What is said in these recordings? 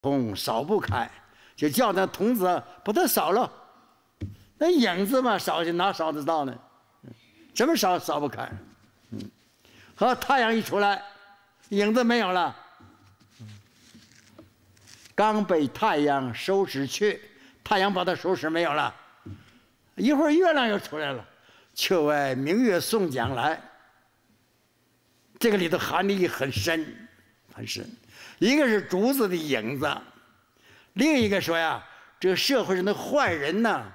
空扫不开，就叫那童子把它扫了。那影子嘛，扫去哪扫得到呢？怎么扫不开？和太阳一出来，影子没有了。刚被太阳收拾去，太阳把它收拾没有了。一会儿月亮又出来了，却为明月送将来。这个里头含义很深，很深。一个是竹子的影子，另一个说呀，这个社会上的坏人呢，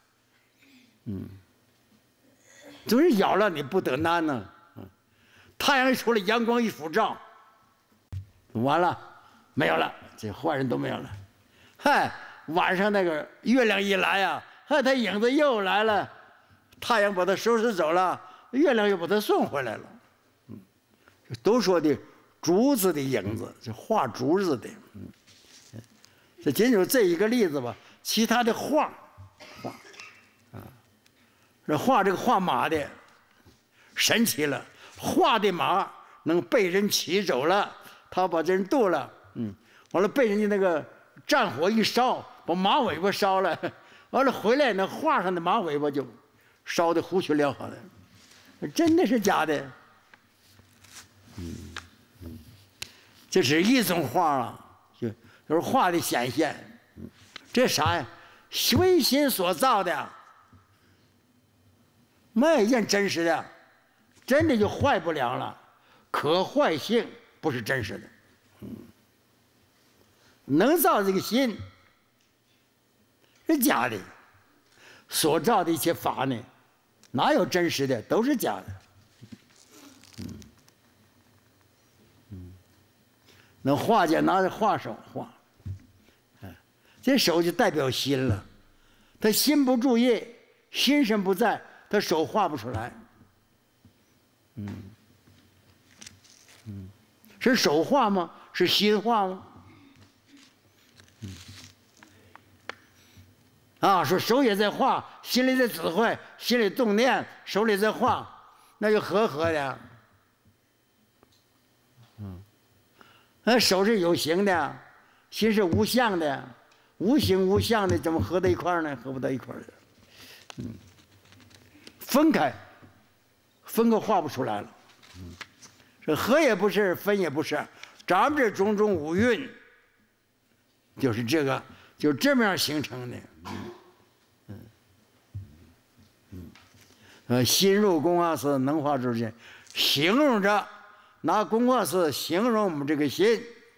总是咬了你不得难呢。太阳一出来，阳光一普照，完了，没有了，这坏人都没有了。嗨，晚上那个月亮一来呀，嗨，他影子又来了，太阳把他收拾走了，月亮又把他送回来了。都说的竹子的影子，是画竹子的。这仅有这一个例子吧，其他的画，这画这个画马的，神奇了，画的马能被人骑走了，他把这人剁了，完了被人家那个战火一烧，把马尾巴烧了，完了回来那画上的马尾巴就烧得胡去了好了，真的是假的？这是一种画啊，就是画的显现。这啥呀？唯心所造的，没一件真实的，真的就坏不了了。可坏性不是真实的，能造这个心是假的，所造的一切法呢，哪有真实的？都是假的。那画家拿着画手画，这手就代表心了。他心不注意，心神不在，他手画不出来。是手画吗？是心画吗？说手也在画，心里在指挥，心里动念，手里在画，那就合的。手是有形的，心是无相的，无形无相的，怎么合在一块儿呢？合不到一块儿的。分开画不出来了。这合也不是，分也不是，咱们这种种五蕴，就是这个，就这么样形成的。心入公化寺，能化诸心，形容着。拿公化寺形容我们这个心，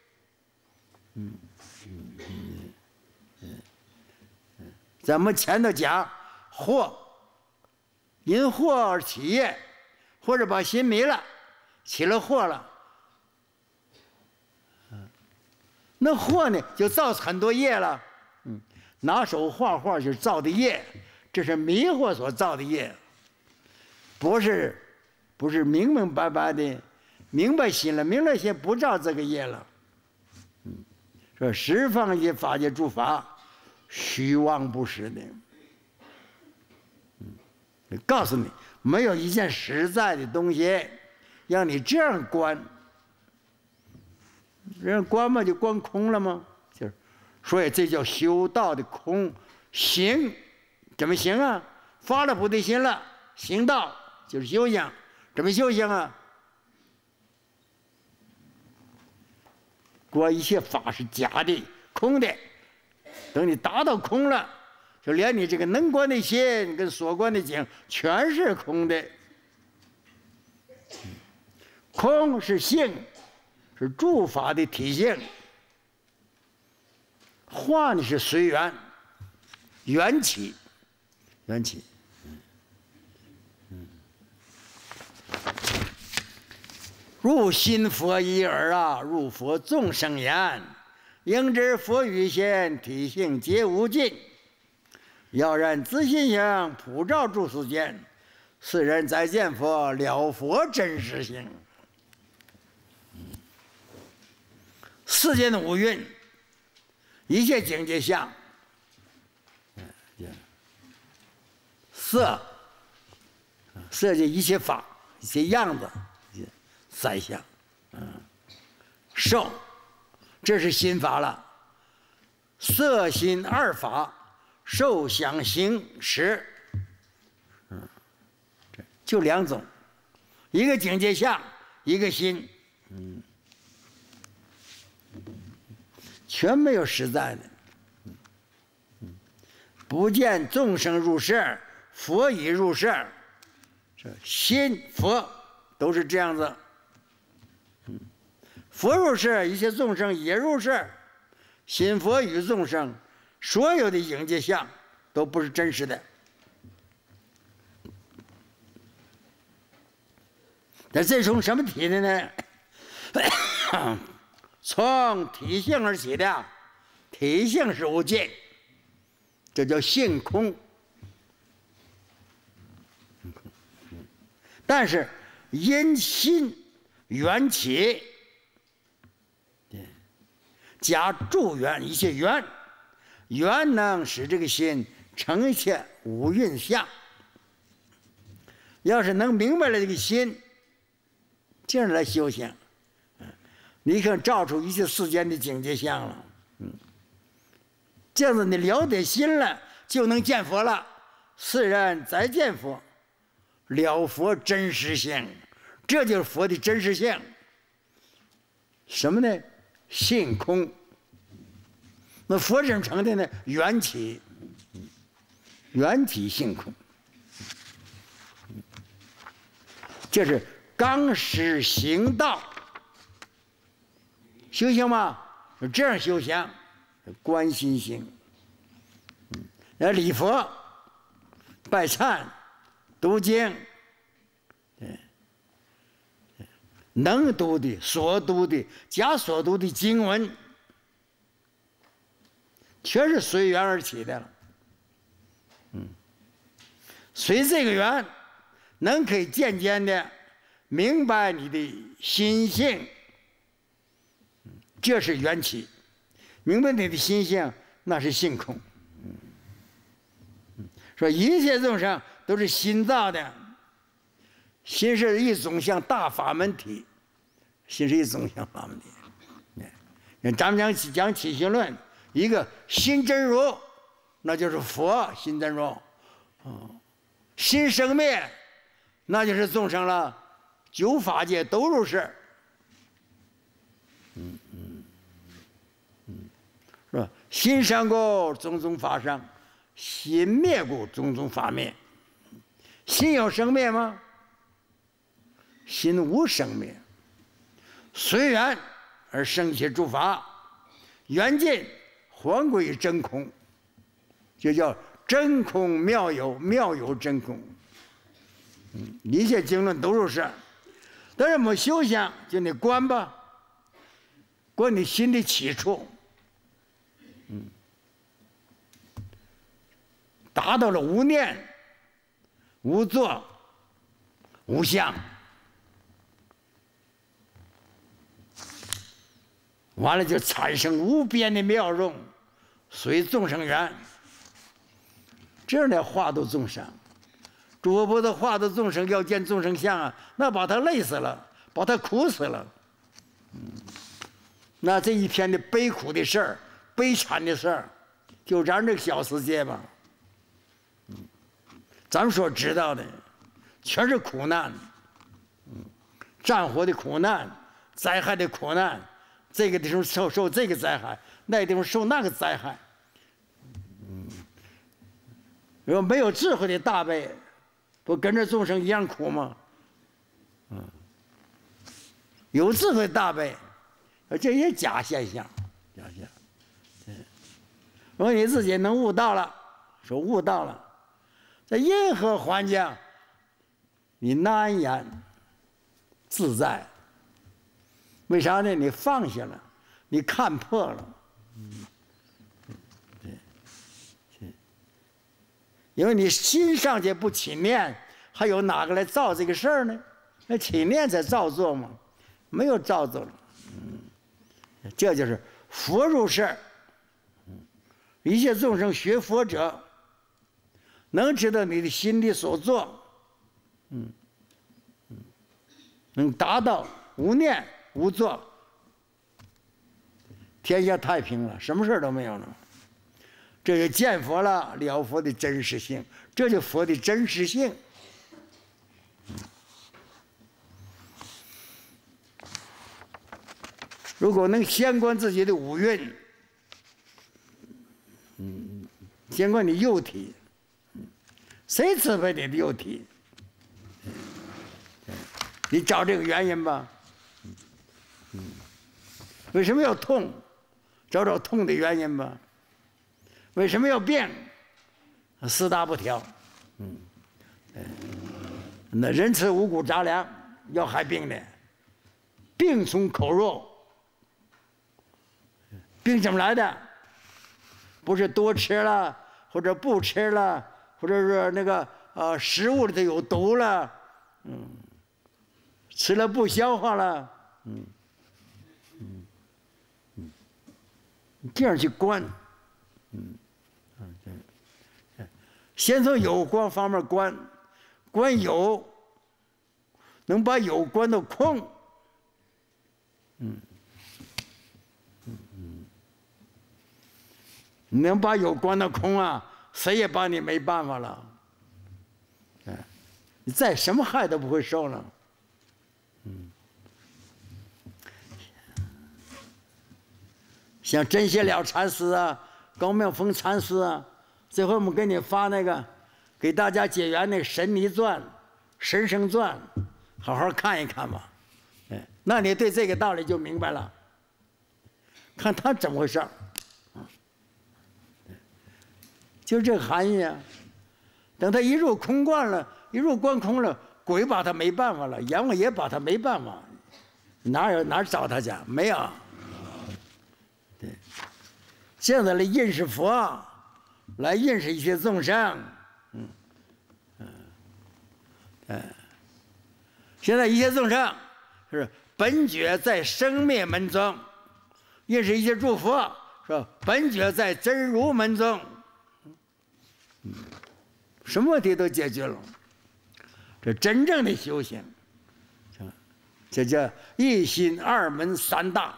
咱们前头讲惑，因惑而起业，或者把心迷了，起了惑了。那惑呢，就造很多业了。拿手画画就是造的业，这是迷惑所造的业，不是明明白白的。明白心了，明白心不照这个业了。说十方一法界诸法，虚妄不实的。告诉你，没有一件实在的东西让你这样观。人观嘛，就观空了吗？就是，所以这叫修道的空行。怎么行啊？发了菩提心了，行道就是修行。怎么修行啊？观一切法是假的、空的，等你达到空了，就连你这个能观的心跟所观的境全是空的。空是性，是诸法的体性；化呢是随缘，缘起。入心佛一耳入佛众生言，应知佛语现，体性皆无尽。要然自心性，普照诸世间，世人再见佛，了佛真实性。世间的五蕴，一切境界相，色界一切法，一切样子。三相，受，这是心法了。 色心二法，受想行识，就2种，一个境界相，一个心，全没有实在的。不见众生入世，佛已入世，心佛都是这样子。佛入世，一切众生也入世。心佛与众生，所有的境界相都不是真实的。那这从什么体的呢？从体性而起的，体性是无尽，这叫性空。但是因心缘起，加助缘，一切缘，缘能使这个心成一切五蕴相。要是能明白了这个心，这样来修行，你可照出一切世间的境界相了。这样子你了解心了，就能见佛了。世人再见佛，了佛真实性，这就是佛的真实性。什么呢？性空。那佛怎么成的呢？缘起，缘起性空。这是刚实行道，修行吗？这样修行，观心行。礼佛、拜忏、读经，能读的、所读的、假所读的经文，全是随缘而起的了。随这个缘，能可以渐渐的明白你的心性，这是缘起；明白你的心性，那是性空。说一切众生都是心造的，心是一种像大法门体，心是一种像法门体。咱们讲起心论，一个心真如，那就是佛心真如。心生灭，那就是众生了，九法界都入世。是吧？心生故，种种法生；心灭故，种种法灭。心有生灭吗？心无生灭，随缘而生起诸法，缘尽还归真空，就叫真空妙有，妙有真空。一切经论都如是。但是我们修行就得观吧，观你心的起处。达到了无念、无作、无相，完了就产生无边的妙用，随众生缘。这样来化度众生。诸佛菩萨化度众生，要见众生相啊，那把他累死了，把他苦死了。那这一天的悲苦的事儿、悲惨的事儿，就咱这个小世界吧。咱们所知道的，全是苦难。战火的苦难，灾害的苦难，这个地方受这个灾害，那个地方受那个灾害。如果没有智慧的大悲，不跟着众生一样苦吗？有智慧的大悲，这也假现象，假象。如果你自己能悟到了，说悟到了，在任何环境，你安然自在。为啥呢？你放下了，你看破了。因为你心上去不起念，还有哪个来造这个事儿呢？那起念才造作嘛，没有造作了。这就是佛入世。一切众生学佛者，能知道你的心里所作，能达到无念无作，天下太平了，什么事儿都没有了。 这就见佛了，了佛的真实性，这就佛的真实性。如果能先观自己的五蕴，先观你幼体，谁支配你的幼体？你找这个原因吧。为什么要痛？找找痛的原因吧。为什么要病？四大不调。那人吃五谷杂粮要害病的，病从口入。病怎么来的？不是多吃了，或者不吃了，或者是那个食物里头有毒了，吃了不消化了，这样去观，先从有关方面观，观有，能把有观到空，你能把有关到空啊，谁也把你没办法了。你再什么害都不会受了。像真谢了禅师啊，高妙峰禅师啊，这回我们给你发那个，给大家解缘那个《神尼传》《神生传》，好好看一看吧。那你对这个道理就明白了。看他怎么回事。就这个含义啊！等他一入空观了，一入观空了，鬼把他没办法了，阎王也把他没办法，哪找他去？没有。对，这样的来认识佛，来认识一些众生，现在一些众生是本觉在生灭门中，认识一些诸佛是本觉在真如门中。什么问题都解决了，这真正的修行，这叫一心二门三大，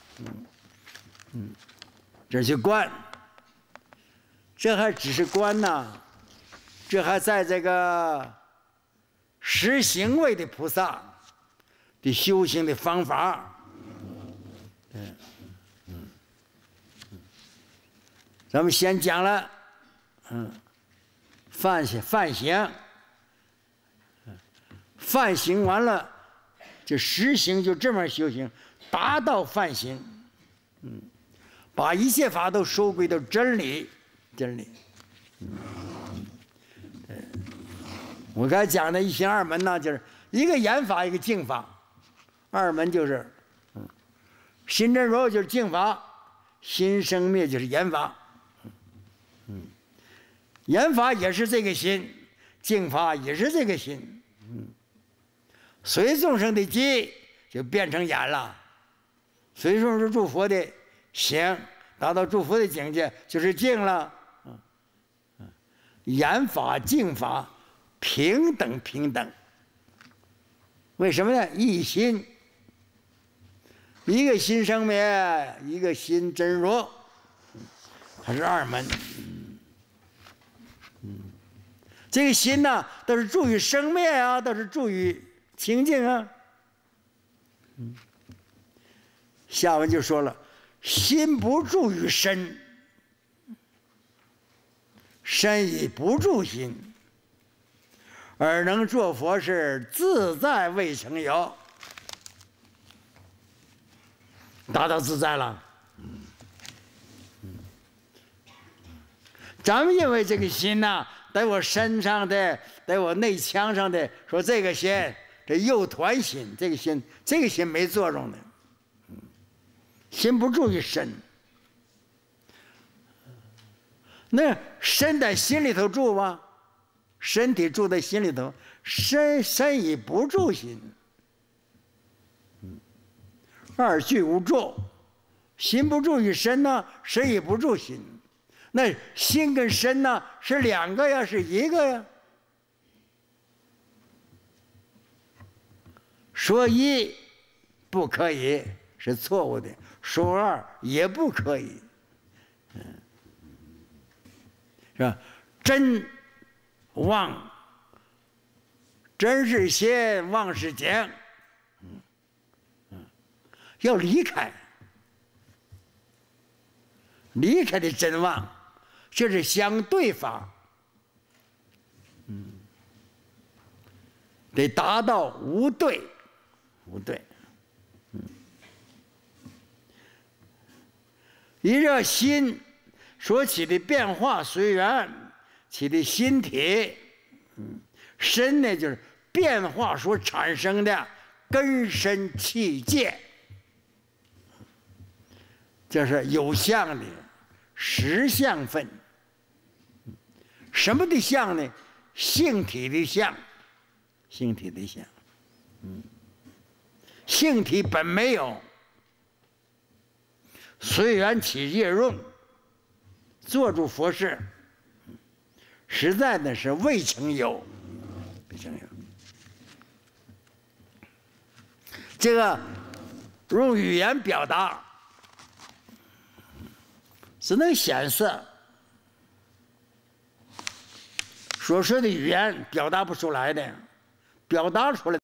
这去观，这还只是观呐，这还在这个实行位的菩萨的修行的方法，咱们先讲了，梵行，梵行完了，就实行，就这么修行，达到梵行，把一切法都收归到真理，我刚才讲的一心二门呢，就是一个言法，一个净法，二门就是，心真如就是净法，心生灭就是言法。言法也是这个心，净法也是这个心，随众生的机就变成言了，随众生诸佛的行，达到诸佛的境界就是净了。言法净法平等，为什么呢？一心，一个心生灭，一个心真如，它是二门。这个心呢，都是助于生灭啊，都是助于清净啊。下文就说了，心不助于身，身以不助心，而能作佛事，自在未曾有。达到自在了。咱们认为这个心呐，在我身上的，在我内腔上的，说这个心，这右团心，这个心没作用的，心不助于身。那身在心里头住吗？身体住在心里头，身以不助心，二俱无助，心不助于身呢，身也不助心。那心跟身呢，是两个呀，是一个呀？说一不可以是错误的，说二也不可以。 是吧？真妄，真是心，妄是境。要离开，离开的真妄，这是相对法。得达到无对，无对。一个心所起的变化随缘，起的心体，身呢就是变化所产生的根深器界，这是有相的实相分。什么的相呢？性体的相，性体的相。性体本没有，随缘起业用，做出佛事，实在的是未曾有，未曾有。这个用语言表达，只能显示所说的语言表达不出来的，表达出来